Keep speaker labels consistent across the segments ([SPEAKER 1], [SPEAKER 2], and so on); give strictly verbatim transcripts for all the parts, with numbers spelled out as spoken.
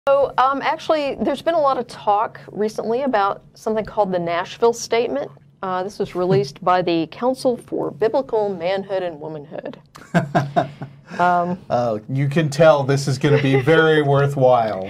[SPEAKER 1] So um, actually, there's been a lot of talk recently about something called the Nashville Statement. Uh, this was released by the Council for Biblical Manhood and Womanhood.
[SPEAKER 2] um, oh, you can tell this is going to be very worthwhile.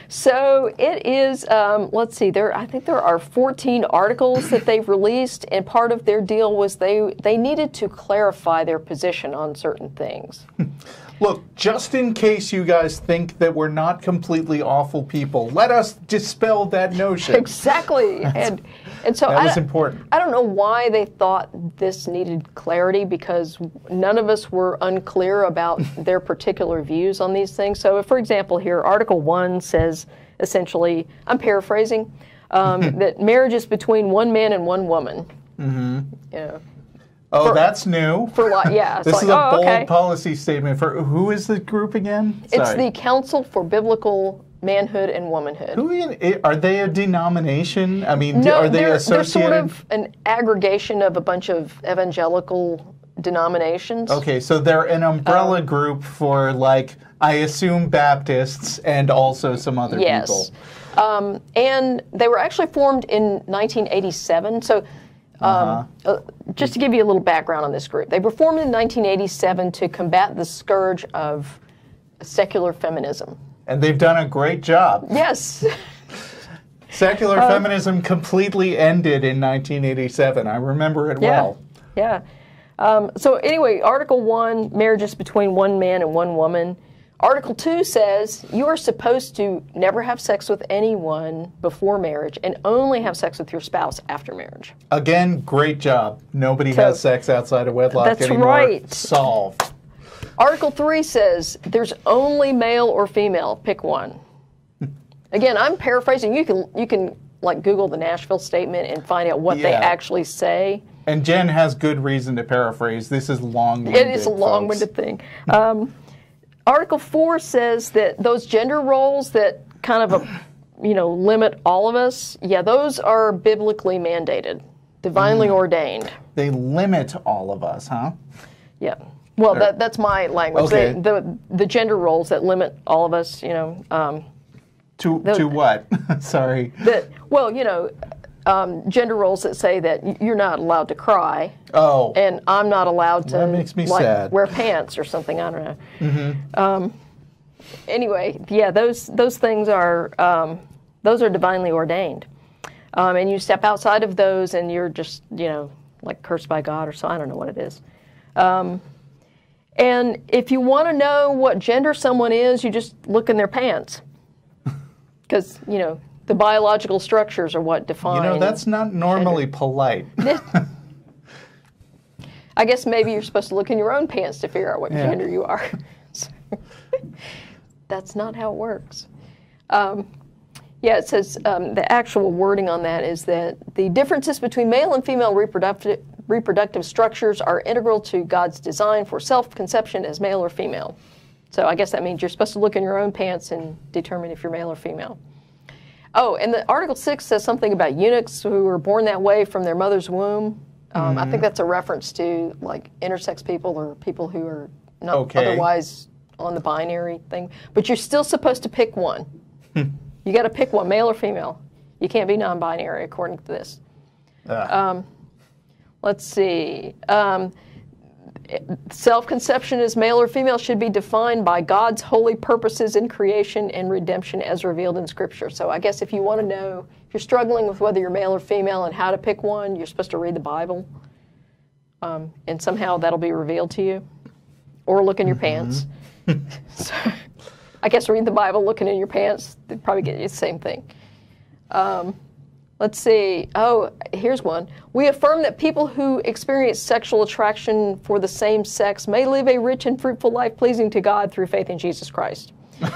[SPEAKER 1] So it is, um, let's see, there. I think there are fourteen articles that they've released, and part of their deal was they, they needed to clarify their position on certain things.
[SPEAKER 2] Look, just in case you guys think that we're not completely awful people, let us dispel that notion.
[SPEAKER 1] Exactly. and and so
[SPEAKER 2] that
[SPEAKER 1] I,
[SPEAKER 2] was important.
[SPEAKER 1] I don't know why they thought this needed clarity, because none of us were unclear about their particular views on these things. So, for example, here, Article one says, essentially, I'm paraphrasing, um, that marriage is between one man and one woman.
[SPEAKER 2] Mm-hmm.
[SPEAKER 1] You know.
[SPEAKER 2] Oh,
[SPEAKER 1] For,
[SPEAKER 2] that's new.
[SPEAKER 1] For like, yeah. It's
[SPEAKER 2] this
[SPEAKER 1] like,
[SPEAKER 2] is a
[SPEAKER 1] oh,
[SPEAKER 2] bold
[SPEAKER 1] okay.
[SPEAKER 2] policy statement. For who is the group again? Sorry.
[SPEAKER 1] It's the Council for Biblical Manhood and Womanhood.
[SPEAKER 2] Who are they? A denomination? I mean,
[SPEAKER 1] no,
[SPEAKER 2] are they
[SPEAKER 1] they're,
[SPEAKER 2] associated?
[SPEAKER 1] They're sort of an aggregation of a bunch of evangelical denominations.
[SPEAKER 2] Okay, so they're an umbrella um, group for, like, I assume Baptists and also some other
[SPEAKER 1] yes.
[SPEAKER 2] people.
[SPEAKER 1] Yes, um, and they were actually formed in nineteen eighty-seven. So. Um, uh-huh. uh, just to give you a little background on this group, they were formed in nineteen eighty-seven to combat the scourge of secular feminism.
[SPEAKER 2] And they've done a great job.
[SPEAKER 1] Yes.
[SPEAKER 2] Secular
[SPEAKER 1] uh,
[SPEAKER 2] feminism completely ended in nineteen eighty-seven. I remember it
[SPEAKER 1] yeah,
[SPEAKER 2] well.
[SPEAKER 1] Yeah. Um, so anyway, Article one, marriage is between one man and one woman. Article two says you are supposed to never have sex with anyone before marriage and only have sex with your spouse after marriage.
[SPEAKER 2] Again, great job. Nobody
[SPEAKER 1] so,
[SPEAKER 2] has sex outside of wedlock
[SPEAKER 1] that's
[SPEAKER 2] anymore.
[SPEAKER 1] Right.
[SPEAKER 2] Solved.
[SPEAKER 1] Article three says there's only male or female. Pick one. Again, I'm paraphrasing. You can, you can like Google the Nashville Statement and find out what yeah. they actually say.
[SPEAKER 2] And Jen has good reason to paraphrase. This is long-winded,
[SPEAKER 1] It is a long-winded thing. Um, Article four says that those gender roles that kind of, a, you know, limit all of us, yeah, those are biblically mandated, divinely mm. ordained.
[SPEAKER 2] They limit all of us, huh?
[SPEAKER 1] Yeah. Well, that, that's my language.
[SPEAKER 2] Okay.
[SPEAKER 1] They, the the gender roles that limit all of us, you know. Um,
[SPEAKER 2] to the, to what? Sorry.
[SPEAKER 1] That well, you know. Um, gender roles that say that you're not allowed to cry,
[SPEAKER 2] oh,
[SPEAKER 1] and I'm not allowed to
[SPEAKER 2] that makes me
[SPEAKER 1] like,
[SPEAKER 2] sad.
[SPEAKER 1] wear pants or something. I don't know.
[SPEAKER 2] Mm-hmm.
[SPEAKER 1] um, anyway, yeah, those those things are um, those are divinely ordained, um, and you step outside of those, and you're just you know like cursed by God or so. I don't know what it is. Um, and if you want to know what gender someone is, you just look in their pants, because you know. The biological structures are what define...
[SPEAKER 2] You know, that's not normally
[SPEAKER 1] gender.
[SPEAKER 2] polite.
[SPEAKER 1] I guess maybe you're supposed to look in your own pants to figure out what
[SPEAKER 2] yeah.
[SPEAKER 1] gender you are. So, that's not how it works. Um, yeah, it says um, the actual wording on that is that the differences between male and female reproductive, reproductive structures are integral to God's design for self-conception as male or female. So I guess that means you're supposed to look in your own pants and determine if you're male or female. Oh, and the Article six says something about eunuchs who were born that way from their mother's womb. Um, mm-hmm. I think that's a reference to, like, intersex people or people who are not
[SPEAKER 2] okay.
[SPEAKER 1] otherwise on the binary thing. But you're still supposed to pick one. You got to pick one, male or female. You can't be non-binary, according to this. Um, let's see. Um, Self-conception as male or female should be defined by God's holy purposes in creation and redemption as revealed in Scripture. So I guess if you want to know, if you're struggling with whether you're male or female and how to pick one, you're supposed to read the Bible. Um, and somehow that'll be revealed to you. Or look in your
[SPEAKER 2] mm-hmm.
[SPEAKER 1] pants. So, I guess reading the Bible, looking in your pants, they'd probably get you the same thing. Um, Let's see. Oh, here's one. We affirm that people who experience sexual attraction for the same sex may live a rich and fruitful life pleasing to God through faith in Jesus Christ.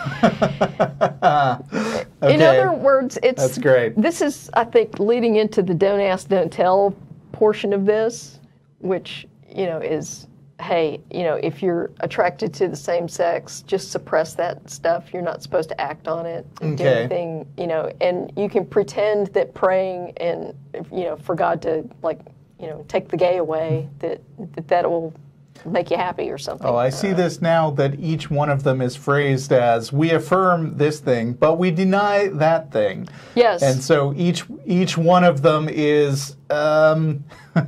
[SPEAKER 2] okay.
[SPEAKER 1] In other words, it's
[SPEAKER 2] That's great.
[SPEAKER 1] This is, I think, leading into the don't ask, don't tell portion of this, which, you know, is, hey, you know, if you're attracted to the same sex, just suppress that stuff. You're not supposed to act on it.
[SPEAKER 2] Okay.
[SPEAKER 1] Do anything, you know, and you can pretend that praying and, you know, for God to, like, you know, take the gay away, that that, that will make you happy or something.
[SPEAKER 2] Oh, I see this now that each one of them is phrased as, we affirm this thing, but we deny that thing.
[SPEAKER 1] Yes.
[SPEAKER 2] And so each each one of them is, um,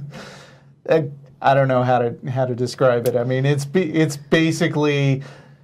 [SPEAKER 2] I don't know how to how to describe it. I mean, it's it's basically,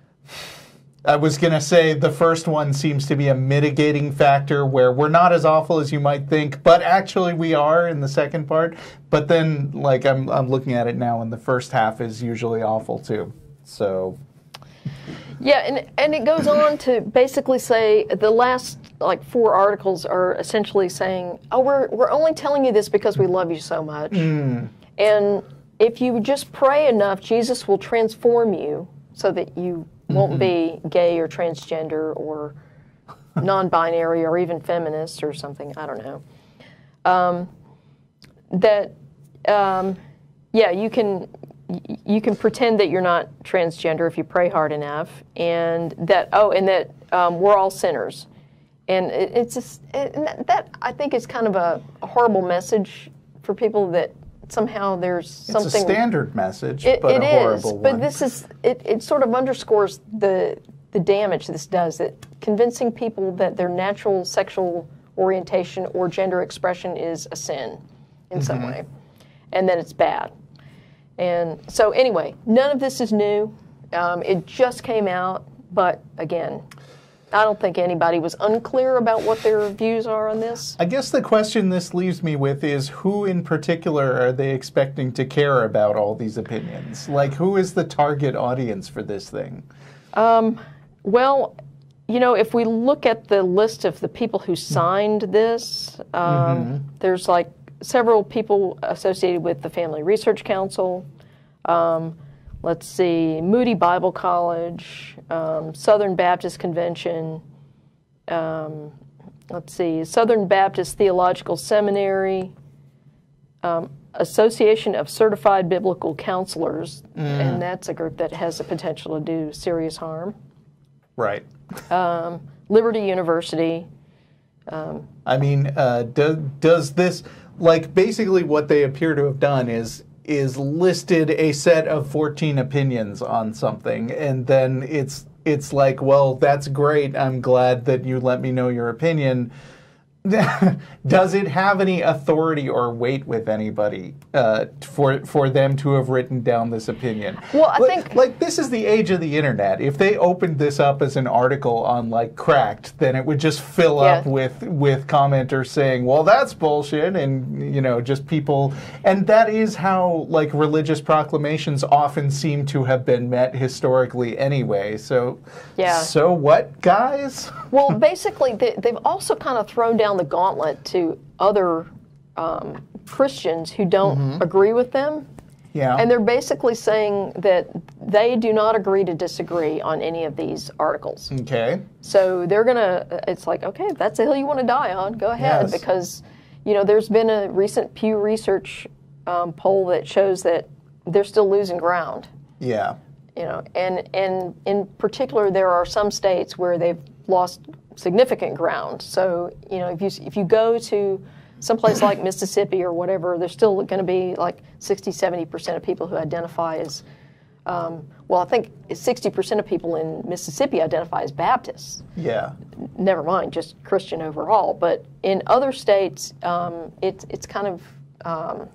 [SPEAKER 2] I was going to say the first one seems to be a mitigating factor where we're not as awful as you might think, but actually we are in the second part. But then, like, I'm, I'm looking at it now, and the first half is usually awful, too. So...
[SPEAKER 1] Yeah, and, and it goes on to basically say the last, like, four articles are essentially saying, oh, we're, we're only telling you this because we love you so much.
[SPEAKER 2] Mm.
[SPEAKER 1] And if you just pray enough, Jesus will transform you so that you won't be gay or transgender or non-binary or even feminist or something. I don't know. Um, that, um, yeah, you can you can pretend that you're not transgender if you pray hard enough, and that oh, and that um, we're all sinners, and it, it's just it, and that, that I think is kind of a, a horrible message for people that. Somehow there's something...
[SPEAKER 2] It's a standard message,
[SPEAKER 1] it,
[SPEAKER 2] but
[SPEAKER 1] it
[SPEAKER 2] a horrible
[SPEAKER 1] is,
[SPEAKER 2] one.
[SPEAKER 1] but this is... It, it sort of underscores the the damage this does, that convincing people that their natural sexual orientation or gender expression is a sin in mm-hmm. some way, and that it's bad. And so anyway, none of this is new. Um, it just came out, but again... I don't think anybody was unclear about what their views are on this.
[SPEAKER 2] I guess the question this leaves me with is, who in particular are they expecting to care about all these opinions? Like, who is the target audience for this thing?
[SPEAKER 1] Um, well, you know, if we look at the list of the people who signed this, um, mm-hmm. there's like several people associated with the Family Research Council. Um, let's see, Moody Bible College, um, Southern Baptist Convention, um, let's see, Southern Baptist Theological Seminary, um, Association of Certified Biblical Counselors, mm. and that's a group that has the potential to do serious harm.
[SPEAKER 2] Right.
[SPEAKER 1] Um, Liberty University. Um,
[SPEAKER 2] I mean, uh, do, does this, like, basically what they appear to have done is is listed a set of fourteen opinions on something, and then it's it's like, well, that's great, I'm glad that you let me know your opinion. Does it have any authority or weight with anybody uh, for for them to have written down this opinion?
[SPEAKER 1] Well, I
[SPEAKER 2] like,
[SPEAKER 1] think
[SPEAKER 2] like this is the age of the internet. If they opened this up as an article on like Cracked, then it would just fill
[SPEAKER 1] yeah.
[SPEAKER 2] up with with commenters saying, "Well, that's bullshit," and you know, just people. And that is how like religious proclamations often seem to have been met historically, anyway. So,
[SPEAKER 1] yeah.
[SPEAKER 2] So what, guys?
[SPEAKER 1] Well, basically, they, they've also kind of thrown down the gauntlet to other um, Christians who don't mm-hmm. agree with them.
[SPEAKER 2] Yeah.
[SPEAKER 1] And they're basically saying that they do not agree to disagree on any of these articles.
[SPEAKER 2] Okay.
[SPEAKER 1] So they're going to, it's like, okay, if that's the hill you want to die on, go ahead.
[SPEAKER 2] Yes.
[SPEAKER 1] Because, you know, there's been a recent Pew Research um, poll that shows that they're still losing ground.
[SPEAKER 2] Yeah.
[SPEAKER 1] You know, and, and in particular, there are some states where they've lost significant ground. So, you know, if you if you go to someplace like Mississippi or whatever, there's still going to be like sixty, seventy percent of people who identify as, um, well, I think sixty percent of people in Mississippi identify as Baptists.
[SPEAKER 2] Yeah.
[SPEAKER 1] Never mind, just Christian overall. But in other states, um, it's it's kind of, um,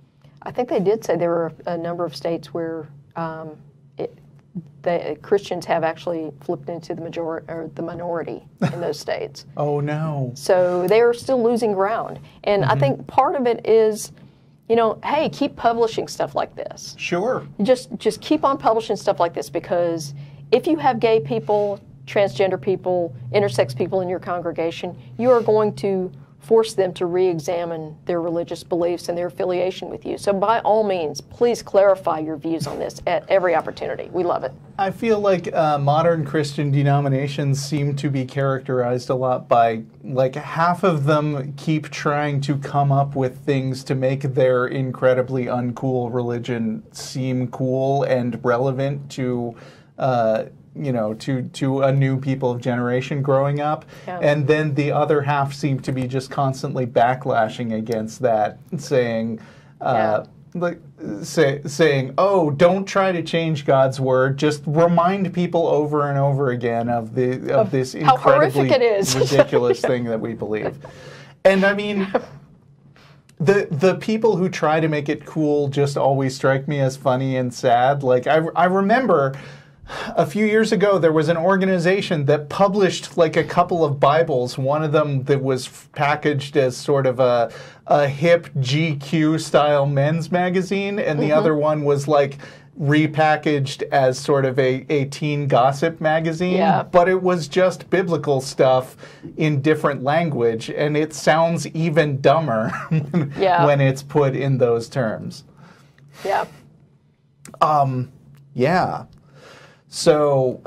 [SPEAKER 1] I think they did say there were a number of states where um, it, the Christians have actually flipped into the majority or the minority in those states.
[SPEAKER 2] Oh no!
[SPEAKER 1] So they are still losing ground, and mm-hmm. I think part of it is, you know, hey, keep publishing stuff like this.
[SPEAKER 2] Sure.
[SPEAKER 1] Just just keep on publishing stuff like this, because if you have gay people, transgender people, intersex people in your congregation, you are going to force them to re-examine their religious beliefs and their affiliation with you. So by all means, please clarify your views on this at every opportunity. We love it.
[SPEAKER 2] I feel like uh, modern Christian denominations seem to be characterized a lot by, like, half of them keep trying to come up with things to make their incredibly uncool religion seem cool and relevant to uh, you know, to, to a new people of generation growing up. Yeah. And then the other half seem to be just constantly backlashing against that, saying, uh, like say, saying, "Oh, don't try to change God's word. Just remind people over and over again of the of,
[SPEAKER 1] Of
[SPEAKER 2] this
[SPEAKER 1] how
[SPEAKER 2] incredibly
[SPEAKER 1] horrific it is."
[SPEAKER 2] ridiculous thing that we believe." And I mean, the the people who try to make it cool just always strike me as funny and sad. Like I I remember a few years ago, there was an organization that published like a couple of Bibles. One of them that was packaged as sort of a, a hip G Q style men's magazine, and the mm-hmm. other one was like repackaged as sort of a, a teen gossip magazine.
[SPEAKER 1] Yeah.
[SPEAKER 2] But it was just biblical stuff in different language, and it sounds even dumber
[SPEAKER 1] yeah.
[SPEAKER 2] when it's put in those terms.
[SPEAKER 1] Yeah.
[SPEAKER 2] Um, yeah. So,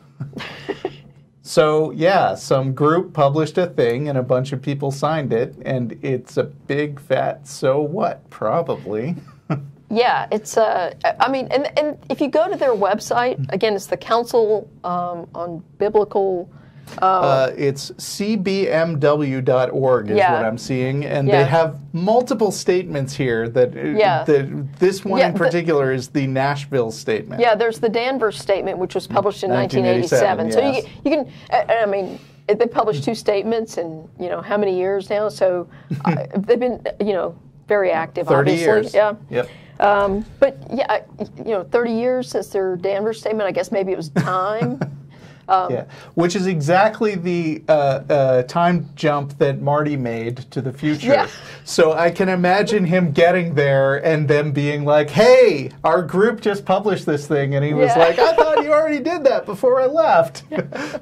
[SPEAKER 2] so yeah, some group published a thing and a bunch of people signed it, and it's a big fat so what, probably.
[SPEAKER 1] Yeah, it's, uh, I mean, and, and if you go to their website, again, it's the Council um, on Biblical... Uh,
[SPEAKER 2] uh, it's c b m w dot org is
[SPEAKER 1] yeah.
[SPEAKER 2] what I'm seeing, and
[SPEAKER 1] yeah.
[SPEAKER 2] they have multiple statements here. That,
[SPEAKER 1] yeah.
[SPEAKER 2] that this one
[SPEAKER 1] yeah,
[SPEAKER 2] in particular the, is the Nashville statement.
[SPEAKER 1] Yeah, there's the Danvers statement, which was published in nineteen eighty-seven.
[SPEAKER 2] Yes.
[SPEAKER 1] So you, you can, I mean, they published two statements in, you know, how many years now? So uh, they've been, you know, very active,
[SPEAKER 2] thirty
[SPEAKER 1] obviously.
[SPEAKER 2] years.
[SPEAKER 1] Yeah.
[SPEAKER 2] Yep.
[SPEAKER 1] Um, but yeah, you know, thirty years since their Danvers statement. I guess maybe it was time.
[SPEAKER 2] Um, yeah, which is exactly the uh, uh, time jump that Marty made to the future.
[SPEAKER 1] Yeah.
[SPEAKER 2] So I can imagine him getting there and them being like, "Hey, our group just published this thing," and he was
[SPEAKER 1] yeah.
[SPEAKER 2] like, "I thought you already did that before I left."
[SPEAKER 1] Yeah.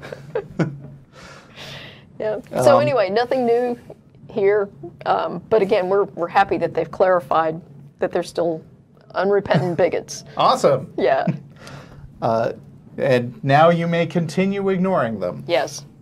[SPEAKER 1] yeah. So um, anyway, nothing new here, um, but again, we're we're happy that they've clarified that they're still unrepentant bigots.
[SPEAKER 2] Awesome.
[SPEAKER 1] Yeah.
[SPEAKER 2] Uh, And now you may continue ignoring them.
[SPEAKER 1] Yes.